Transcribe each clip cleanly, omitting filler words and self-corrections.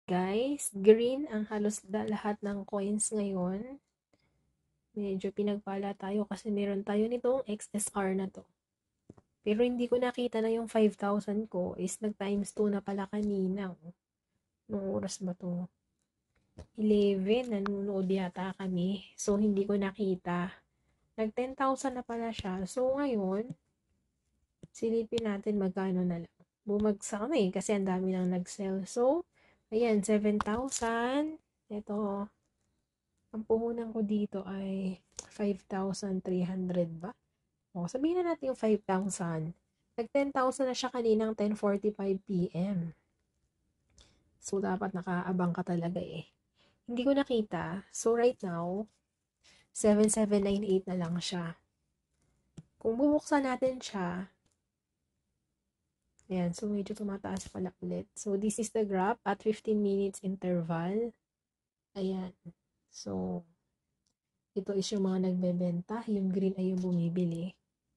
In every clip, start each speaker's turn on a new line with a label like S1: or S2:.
S1: guys. Green ang halos lahat ng coins ngayon. Medyo pinagpala tayo kasi meron tayo nitong XSR na to. Pero hindi ko nakita na yung 5,000 ko is nag times 2 na pala kanina. Nung oras ba to? 11, nanonood yata kami. So, hindi ko nakita. Nag 10,000 na pala siya. So, ngayon, silipin natin magkano na lang. Bumagsak na kasi ang dami nang nag-sell. So, ayan, 7,000. Ito, ang puhunan ko dito ay 5,300 ba? O, sabihin na natin yung 5,000. Nag 10,000 na siya kaninang 10:45 p.m. So, dapat nakaabang ka talaga Hindi ko nakita. So, right now, 7,798 na lang siya. Kung bubuksan natin siya, ayan, so medyo tumataas pala ulit. So, this is the graph at 15 minutes interval. Ayan. So, ito is yung mga nagbebenta. Yung green ay yung bumibili.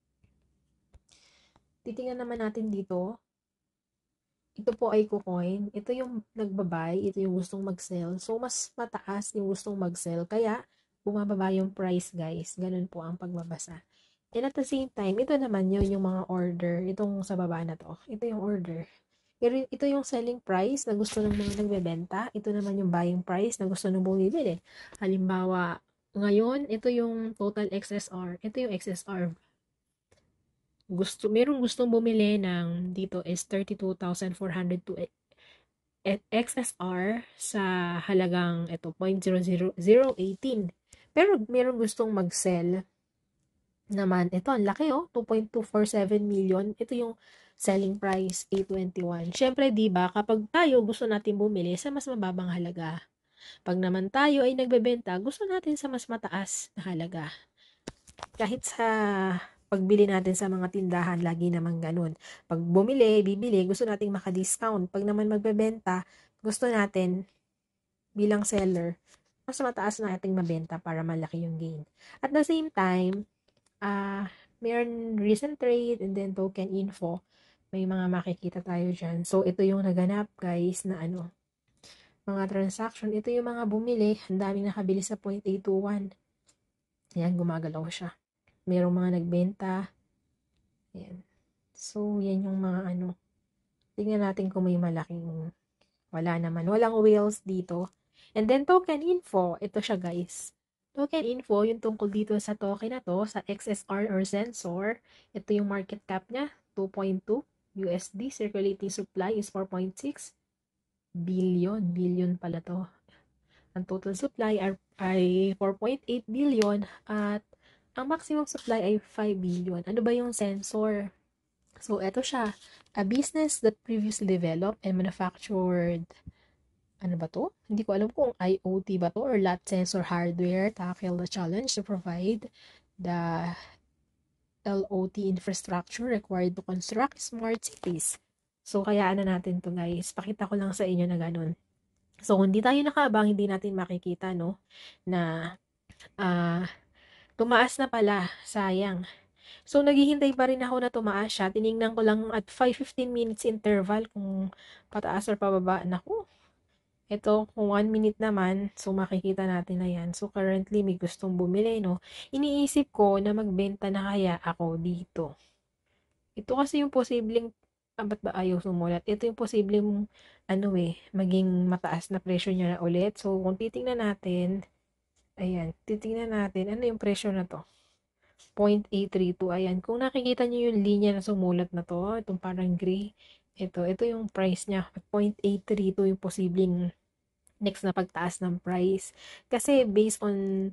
S1: Titingnan naman natin dito. Ito po ay KuCoin. Ito yung nagbabuy. Ito yung gustong mag-sell. So, mas mataas yung gustong mag-sell. Kaya, bumababa yung price, guys. Ganun po ang pagbabasa. And at the same time, ito naman yung mga order. Itong sa baba na to. Ito yung order. Ito yung selling price na gusto ng mga nagbebenta. Ito naman yung buying price na gusto ng bumibili. Halimbawa, ngayon, ito yung total XSR. Ito yung XSR. Merong gustong bumili ng dito is 32,400 to XSR sa halagang ito 0.00018. Pero merong gustong mag-sell naman. Ito, ang laki 2.247 million. Ito yung selling price, 821. Syempre, di ba, kapag tayo gusto natin bumili sa mas mababang halaga. Pag naman tayo ay nagbebenta, gusto natin sa mas mataas na halaga. Kahit sa pagbili natin sa mga tindahan, lagi naman ganun. Pag bibili, gusto nating maka-discount. Pag naman magbebenta, gusto natin bilang seller, mas mataas na ating mabenta para malaki yung gain. At the same time, meron recent trade and then token info. May mga makikita tayo dyan. So, ito yung naganap, guys, na mga transaction. Ito yung mga bumili. Ang daming nakabili sa 0.821. Ayan, gumagalaw siya. Merong mga nagbenta. Ayan. So, yan yung mga Tingnan natin kung may malaking wala naman. Walang whales dito. And then, token info. Ito siya, guys. Token info, yung tungkol dito sa token na to, sa XSR or Sensor. Ito yung market cap niya, 2.2 USD. Circulating supply is 4.6 billion. Billion pala to. Ang total supply ay 4.8 billion at ang maximum supply ay 5 billion. Ano ba yung Sensor? So, eto siya. A business that previously developed and manufactured ano ba to? Hindi ko alam kung IoT ba to or lot sensor hardware tackle the challenge to provide the LOT infrastructure required to construct smart cities. So, kaya natin to guys. Pakita ko lang sa inyo na ganun. So, kung hindi tayo nakaabang, hindi natin makikita, no? Na, tumaas na pala. Sayang. So, naghihintay pa rin ako na tumaas siya. Tiningnan ko lang at 5-15 minutes interval kung pataas or pababa. Naku, ito, kung 1 minute naman, so makikita natin na yan. So, currently, may gustong bumili, no? Iniisip ko na magbenta na kaya ako dito. Ito kasi yung posibleng, ba't ba ayaw sumulat? Ito yung posibleng, maging mataas na presyo niya na ulit. So, kung titingnan natin, ayan, titingnan natin, ano yung presyo na to? 0.832, ayan. Kung nakikita niyo yung linya na sumulat na to, itong parang gray, ito yung price niya, 0.832 yung posibleng next na pagtaas ng price. Kasi based on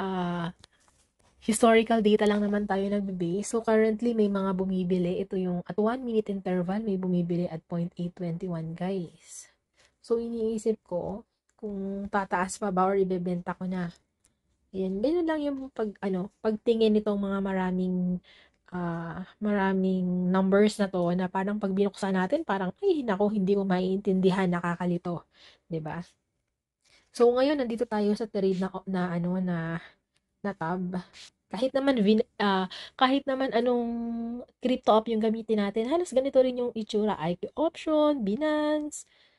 S1: historical data lang naman tayo nagbe-base. So currently may mga bumibili. Ito yung at 1 minute interval may bumibili at 0.821 guys. So iniisip ko kung tataas pa ba or ibebenta ko na. Ayan, ganun lang yung pagtingin nitong mga maraming numbers na to na parang pag binuksan natin parang ay nako hindi mo maiintindihan, nakakalito, 'di ba? So, ngayon, nandito tayo sa trade na tab. Kahit naman anong crypto app yung gamitin natin, halos ganito rin yung itsura. IQ option, Binance,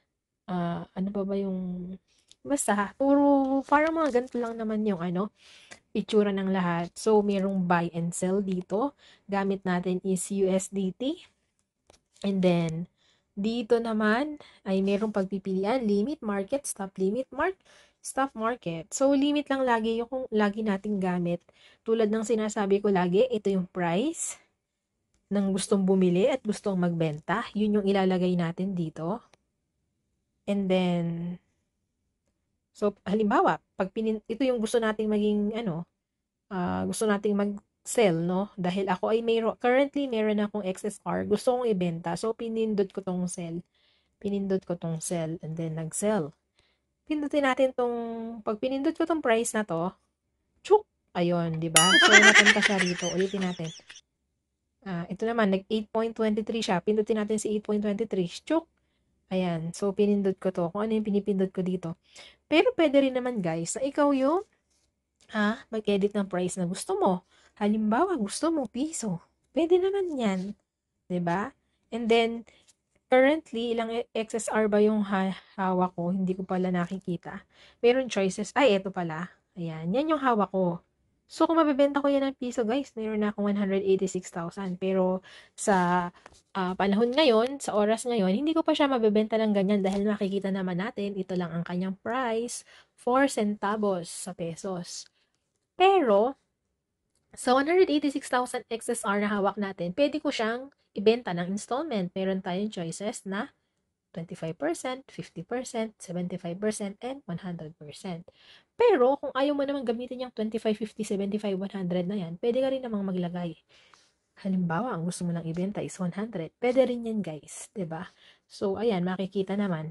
S1: ano pa ba yung, basta, puro, parang mga ganito lang naman yung itsura ng lahat. So, merong buy and sell dito. Gamit natin is USDT. And then, dito naman ay merong pagpipilian, limit market, stop market. So, limit lang lagi yung kung lagi nating gamit. Tulad ng sinasabi ko lagi, ito yung price ng gustong bumili at gustong magbenta. Yun yung ilalagay natin dito. And then, so, halimbawa, ito yung gusto nating maging, gusto nating mag-sell, no? Dahil ako ay currently meron akong XSR, gusto kong ibenta. So, pinindot ko tong sell. And then nag-sell. Pindutin natin pag pinindot ko tong price na to, chuk! Ayun, di ba? So, napunta siya rito. Ulitin natin. Ito naman, nag-8.23 siya. Pindutin natin si 8.23. Chuk! Ayan. So, pinindot ko to. Kung ano yung pinipindot ko dito. Pero, pwede rin naman, guys, na ikaw yung mag-edit ng price na gusto mo. Halimbawa, gusto mo piso. Pwede naman yan. 'Di ba? And then, currently, ilang XSR ba yung hawak ko? Hindi ko pala nakikita. Meron choices. Ay, eto pala. Ayan. Yan yung hawak ko. So, kung mabibenta ko yan ng piso, guys, meron na akong 186,000. Pero, sa panahon ngayon, sa oras ngayon, hindi ko pa siya mabibenta ng ganyan dahil makikita naman natin, ito lang ang kanyang price, 4 centavos sa pesos. Pero, sa 186,000 XSR na hawak natin, pwede ko siyang ibenta ng installment. Meron tayong choices na 25%, 50%, 75%, and 100%. Pero, kung ayaw mo naman gamitin yung 25, 50, 75, 100 na yan, pwede ka rin namang maglagay. Halimbawa, ang gusto mo lang ibenta is 100. Pwede rin yan, guys. 'Di ba? So, ayan, makikita naman.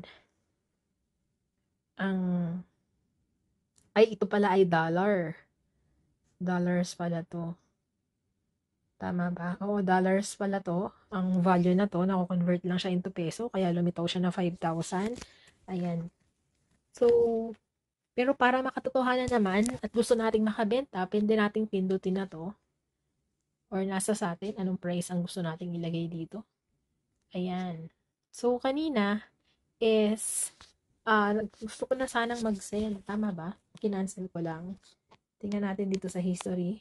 S1: Ito pala ay dollar. Dollars pala to. Tama ba? Oo, dollars pala to. Ang value na to, nako-convert lang siya into peso, kaya lumitaw siya na 5,000. Ayan. So, pero para makatotohanan naman at gusto nating makabenta, pwede nating pindutin na to. Or nasa sa atin, anong price ang gusto nating ilagay dito. Ayan. So, kanina is, gusto ko na sanang mag-sell. Tama ba? Kinancel ko lang. Tingnan natin dito sa history.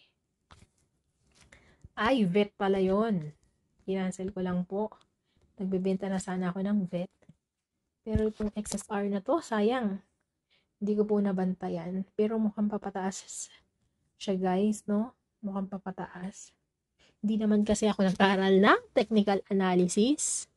S1: Ay, vet pala yon. Kinancel ko lang po. Nagbebenta na sana ako ng vet. Pero itong XSR na to, sayang. Hindi ko po nabantayan. Pero mukhang papataas siya, guys, no? Mukhang papataas. Hindi naman kasi ako nag-aaral ng technical analysis.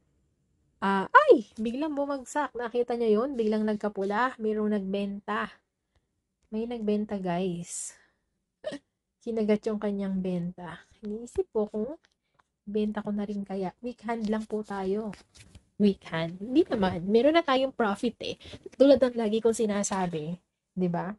S1: Biglang bumagsak. Nakita nyo yun? Biglang nagkapula. Mayroong nagbenta. May nagbenta, guys. Kinagat yung kanyang benta. Iniisip ko kung benta ko na rin kaya. Weak hand lang po tayo. Weak hand. Hindi naman. Meron na tayong profit eh. Tulad ng lagi kong sinasabi. 'Di ba?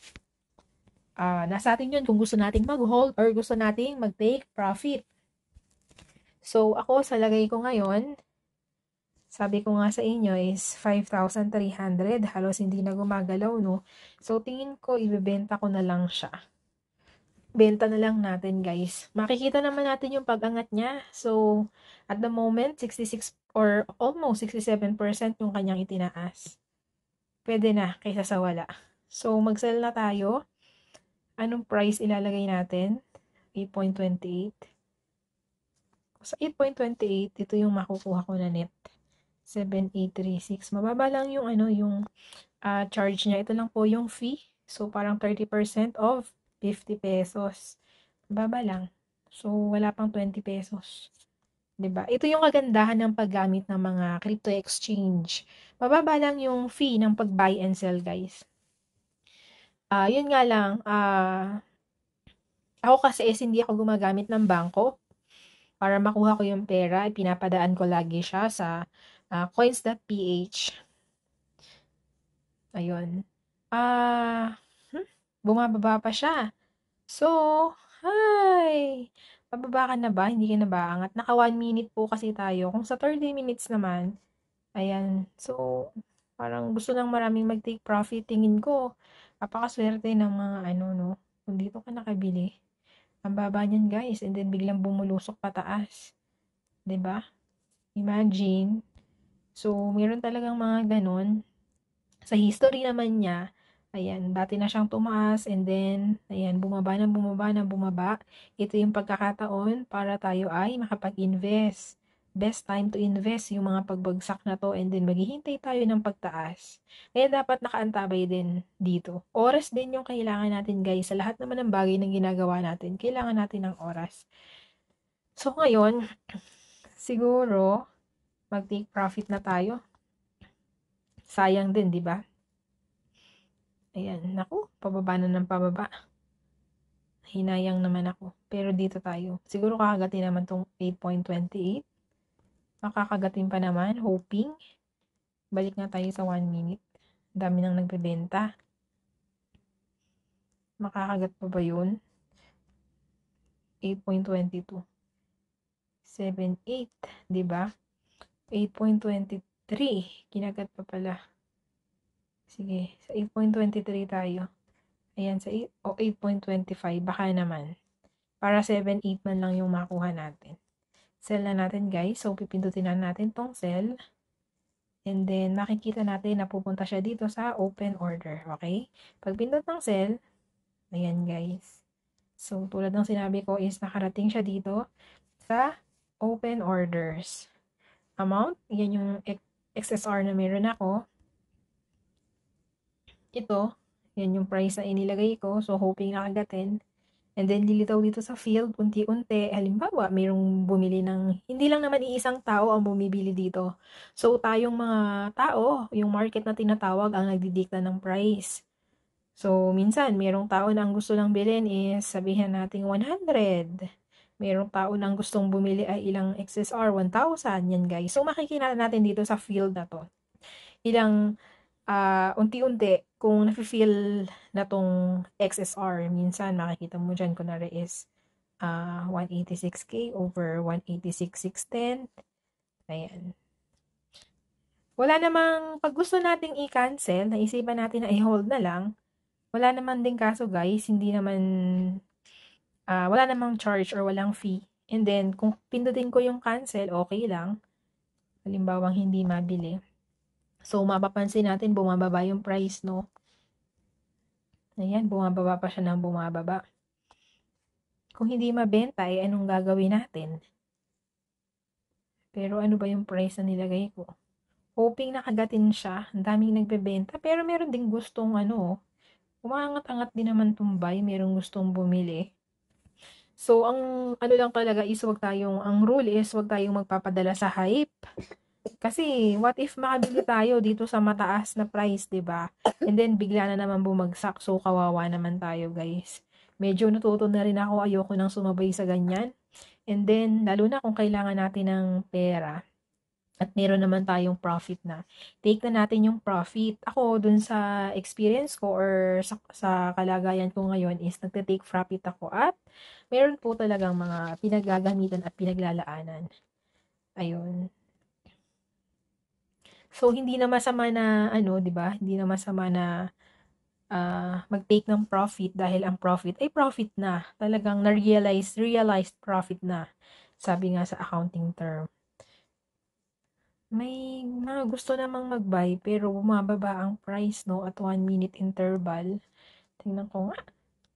S1: Nasa atin yun kung gusto nating mag-hold or gusto nating mag-take profit. So, ako sa lagay ko ngayon, sabi ko nga sa inyo is 5,300. Halos hindi na gumagalaw, no? So, tingin ko, ibebenta ko na lang siya. Benta na lang natin, guys. Makikita naman natin yung pag-angat niya. So, at the moment, 66 or almost 67% yung kanyang itinaas. Pwede na, kaysa sa wala. So, mag-sell na tayo. Anong price ilalagay natin? 8.28. Sa 8.28, ito yung makukuha ko na net. 7,836. Mababa lang yung charge niya. Ito lang po yung fee. So, parang 30% of 50 pesos. Mababa lang. So, wala pang 20 pesos. 'Di ba? Ito yung kagandahan ng paggamit ng mga crypto exchange. Mababa lang yung fee ng pag-buy and sell, guys. Yun nga lang, ako kasi hindi ako gumagamit ng bangko. Para makuha ko yung pera, pinapadaan ko lagi siya sa coins.ph. Ayun. Bumababa pa siya. So, hi! Pababa ka na ba? Hindi ka na ba angat? Naka 1 minute po kasi tayo. Kung sa 30 minutes naman, ayan. So, parang gusto ng maraming mag-take profit. Tingin ko, napakaswerte ng mga no? Kung dito ka nakabili. Ang baba niyan, guys. And then, biglang bumulusok pataas. 'Di ba? Imagine. So, meron talagang mga ganun. Sa history naman niya, ayan, dati na siyang tumaas and then, ayan, bumaba na bumaba na bumaba. Ito yung pagkakataon para tayo ay makapag-invest. Best time to invest yung mga pagbagsak na to and then maghihintay tayo ng pagtaas. Kaya dapat nakaantabay din dito. Oras din yung kailangan natin guys. Sa lahat naman ng bagay na ginagawa natin, kailangan natin ng oras. So ngayon, siguro, mag-take profit na tayo. Sayang din, di ba? Ayan, naku, pababa na ng pababa. Hinayang naman ako. Pero dito tayo. Siguro kakagatin naman tong 8.28. Makakagatin pa naman, hoping. Balik nga tayo sa 1 minute. Dami nang nagbebenta. Makakagat pa ba yun? 8.22. 7.8, di ba? 8.23. Kinagat pa pala. Sige, sa 8.23 tayo. Ayan, sa 8.25, baka naman. Para 7.8 man lang yung makuha natin. Sell na natin guys. So, pipindutin na natin tong sell. And then, makikita natin na pupunta siya dito sa open order. Okay? Pag pindot ng sell, ayan guys. So, tulad ng sinabi ko is nakarating siya dito sa open orders. Amount, yan yung XSR na meron ako. Ito, yan yung price na inilagay ko. So, hoping nakagatin. And then, lilitaw dito sa field, unti-unti. Halimbawa, mayroong bumili ng, hindi lang naman iisang tao ang bumibili dito. So, tayong mga tao, yung market na tinatawag, ang nagdidikta ng price. So, minsan, mayroong tao na ang gusto lang bilhin is, sabihin natin 100. Mayroong tao na ang gustong bumili ay ilang XSR, 1,000. Yan, guys. So, makikita natin dito sa field na to. Ilang unti-unti, kung nafe-feel na tong XSR, minsan makikita mo dyan, kunwari is 186K over 186,610. Ayan. Wala namang, pag gusto nating i-cancel, naisipan natin na i-hold na lang, wala naman din kaso guys, hindi naman, wala namang charge or walang fee. And then, kung pindutin ko yung cancel, okay lang. Halimbawang hindi mabili. So, mapapansin natin, bumababa yung price, no? Ayan, bumababa pa siya ng bumababa. Kung hindi mabenta, eh, anong gagawin natin? Pero ano ba yung price na nilagay ko? Hoping nakagatin siya. Ang daming nagbebenta. Pero meron ding gustong umaangat-angat din naman tumbay. Merong gustong bumili. So, ang ano lang talaga is ang rule is wag tayong magpapadala sa hype. Kasi, what if makabili tayo dito sa mataas na price, 'di ba? And then, bigla na naman bumagsak. So, kawawa naman tayo, guys. Medyo natuto na rin ako. Ayoko nang sumabay sa ganyan. And then, lalo na kung kailangan natin ng pera. At meron naman tayong profit na. Take na natin yung profit. Ako, dun sa experience ko or sa kalagayan ko ngayon is nagte-take profit ako at meron po talagang mga pinagagamitan at pinaglalaanan. Ayun. So, hindi na masama na, 'di ba? Hindi na masama na mag-take ng profit dahil ang profit ay profit na. Talagang realized profit na. Sabi nga sa accounting term. May mga gusto namang mag-buy pero bumababa ang price, no, at 1 minute interval. Tingnan ko nga.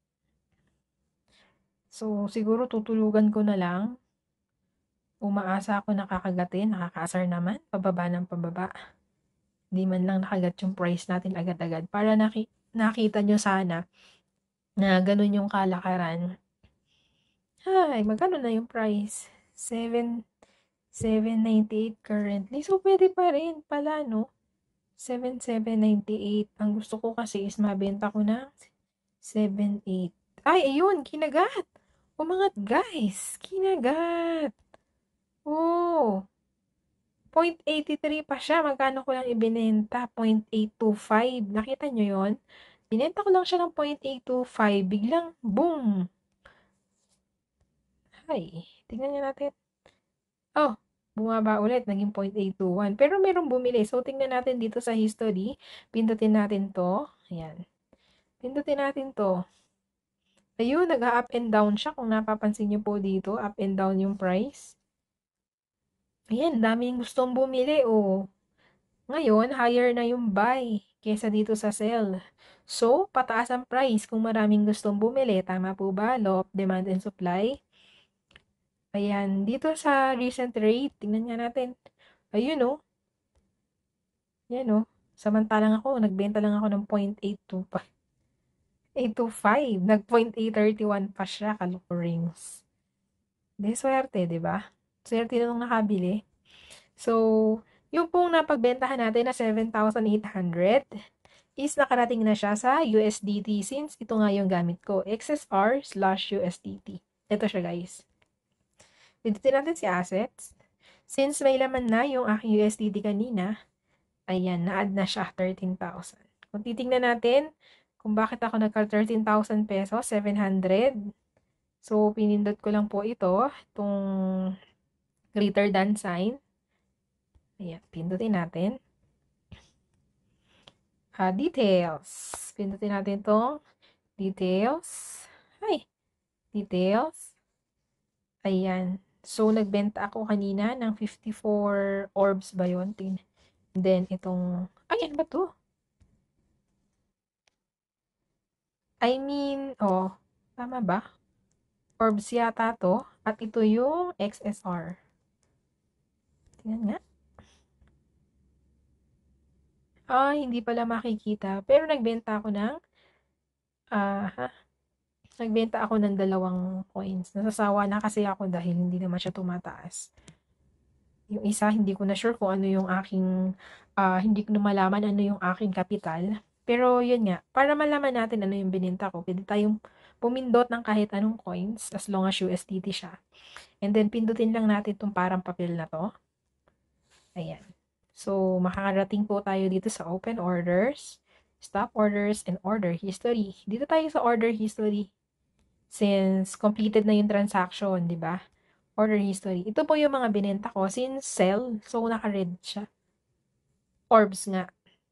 S1: So, siguro tutulugan ko na lang. Umaasa ako nakakagatin, nakakaasar naman, pababa ng pababa. Di man lang nakagat yung price natin agad-agad. Para nakita nyo sana na ganun yung kalakaran. Ay, magkano na yung price? 7.98 currently. So, pwede pa rin pala, no? 7.798. Ang gusto ko kasi is mabenta ko na 7.8. Ay, ayun, kinagat. Umangat, guys. Kinagat. Oh, 0.83 pa siya. Magkano ko lang ibinenta? 0.825. Nakita nyo yon? Binenta ko lang siya ng 0.825. Biglang, boom. Ay, tingnan nyo natin. Oh, bumaba ulit. Naging 0.821. Pero merong bumili. So, tingnan natin dito sa history. Pindutin natin to. Ayan. Pindutin natin to. Ayun, nag-up and down siya. Kung napapansin nyo po dito, up and down yung price. Ayan, daming gustong bumili, oh. Ngayon, higher na yung buy kesa dito sa sell. So, pataas ang price kung maraming gustong bumili. Tama po ba? Law of demand and supply. Ayan, dito sa recent rate, tingnan nga natin. Ayun oh, yan oh. Samantalang ako, nagbenta lang ako ng 0.825. 825. Nag 0.831 pa siya, kaloko rings. Di swerte, di ba? Swerte na nung nakabili. So, yung pong napagbentahan natin na 7,800 is nakarating na siya sa USDT since ito nga yung gamit ko. XSR/USDT. Ito siya guys. Pindutin natin si assets. Since may laman na yung aking USDT kanina, ayan, na-add na siya 13,000. Kung titingnan natin kung bakit ako nagka 13,000 pesos, 700. So, pinindot ko lang po itong greater than sign. Ayan, pindutin natin. Details. Pindutin natin itong details. Ay, details. Ayan. So, nagbenta ako kanina ng 54 orbs ba yun? Then, itong, ayan ba to? I mean, tama ba? Orbs yata to. At ito yung XSR. Tingnan nga. Hindi pala makikita. Pero nagbenta ako ng, nagbenta ako ng 2 coins. Nasasawa na kasi ako dahil hindi naman siya tumataas. Yung isa, hindi ko na sure kung ano yung aking, hindi ko na malaman ano yung aking kapital. Pero yun nga, para malaman natin ano yung bininta ko, pwede tayong pumindot ng kahit anong coins as long as USDT siya. And then, pindutin lang natin itong parang papel na to. Ayan. So, makakarating po tayo dito sa open orders, stop orders, and order history. Dito tayo sa order history. Since completed na yung transaction, di ba? Order history. Ito po yung mga binenta ko since sell. So, naka-red siya. Orbs nga.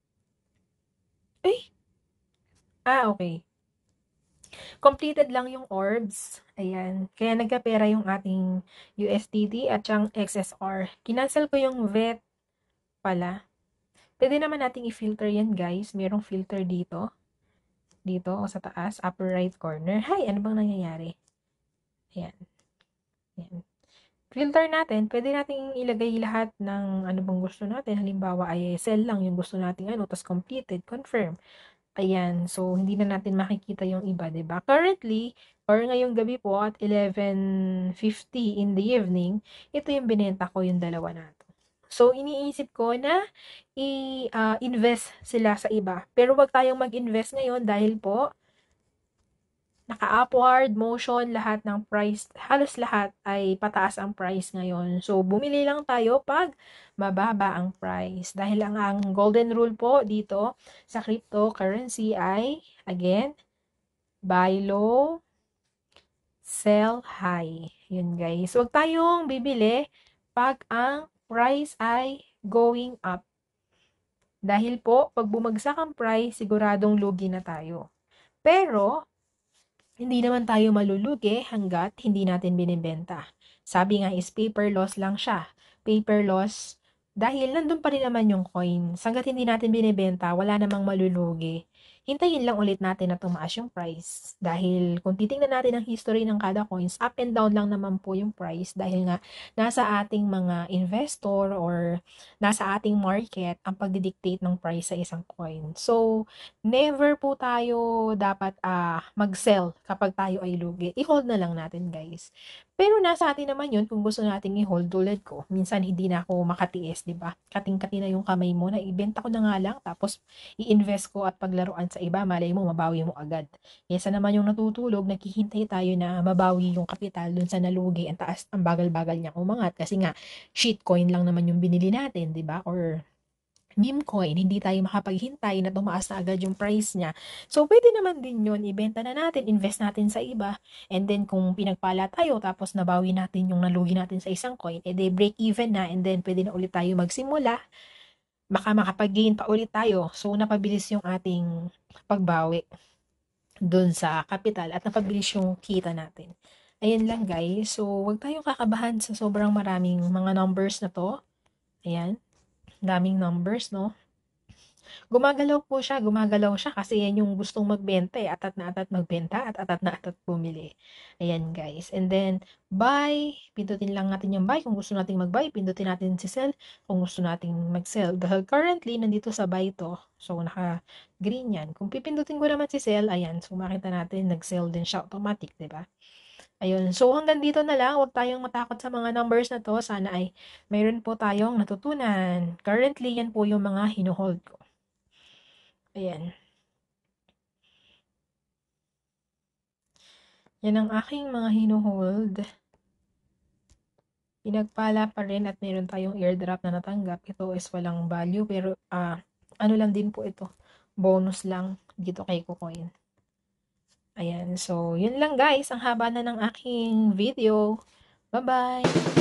S1: Eh? Okay. Completed lang yung orbs. Ayan. Kaya nagkapera yung ating USDT at yung XSR. Kinancel ko yung VET pala. Pwede naman nating i-filter yan, guys. Merong filter dito. Dito o sa taas, upper right corner. Hi, ano bang nangyayari? Ayan. Ayan. Filter natin, pwede nating ilagay lahat ng ano bang gusto natin. Halimbawa, ay sell lang yung gusto nating tapos completed, confirm. Ayan, so hindi na natin makikita yung iba, 'di ba? Currently, or ngayong gabi po at 11:50 in the evening, ito yung binenta ko yung dalawa na to. So, iniisip ko na i-invest sila sa iba. Pero wag tayong mag-invest ngayon dahil po naka-upward motion lahat ng price, halos lahat ay pataas ang price ngayon. So, bumili lang tayo pag mababa ang price. Dahil ang golden rule po dito sa cryptocurrency ay, again, buy low, sell high. Yun guys. Huwag tayong bibili pag ang price ay going up. Dahil po, pag bumagsak ang price, siguradong lugi na tayo. Pero, hindi naman tayo malulugi hanggat hindi natin binibenta. Sabi nga is paper loss lang siya. Paper loss dahil nandun pa rin naman yung coin. Hanggat hindi natin binibenta, wala namang malulugi. Hintayin lang ulit natin na tumaas yung price. Dahil kung titingnan natin ang history ng kada coins, up and down lang naman po yung price dahil nga nasa ating mga investor or nasa ating market ang pagdidictate ng price sa isang coin. So, never po tayo dapat mag-sell kapag tayo ay lugi. I-hold na lang natin, guys. Pero nasa atin naman yun kung gusto nating i-hold tulad ko. Minsan hindi na ako makatiis, di ba? Kating-kati na yung kamay mo na ibenta ko na nga lang tapos i-invest ko at paglaruan sa iba, malay mo mabawi mo agad. Kesa naman yung natutulog, naghihintay tayo na mabawi yung kapital dun sa nalugi. Ang taas, ang bagal-bagal niya umangat kasi nga shitcoin lang naman yung binili natin, di ba? Or meme coin, hindi tayo makapaghintay na tumaas na agad yung price niya. So, pwede naman din yun, ibenta na natin, invest natin sa iba, and then kung pinagpala tayo, tapos nabawi natin yung nalugi natin sa isang coin, edi break even na, and then pwede na ulit tayo magsimula, baka makapag-gain pa ulit tayo. So, napabilis yung ating pagbawi dun sa capital at napabilis yung kita natin. Ayan lang guys. So, wag tayong kakabahan sa sobrang maraming mga numbers na to. Ayan. Daming numbers, no? Gumagalaw siya kasi yan yung gustong magbenta eh. Atat na atat magbenta at atat na atat bumili. Ayan guys. And then, buy. Pindutin lang natin yung buy. Kung gusto nating mag-buy, pindutin natin si sell. Kung gusto nating mag-sell. Dahil currently, nandito sa buy to. So, naka-green yan. Kung pipindutin ko naman si sell, ayan. So, makita natin, nag-sell din siya automatic, diba? Ayun. So, hanggang dito na lang. Huwag tayong matakot sa mga numbers na to. Sana ay mayroon po tayong natutunan. Currently, yan po yung mga hinuhold ko. Ayan. Yan ang aking mga hinuhold. Pinagpala pa rin at meron tayong airdrop na natanggap. Ito is walang value pero ano lang din po ito. Bonus lang dito kay KuCoin. Ayan. So, yun lang guys. Ang haba na ng aking video. Bye-bye!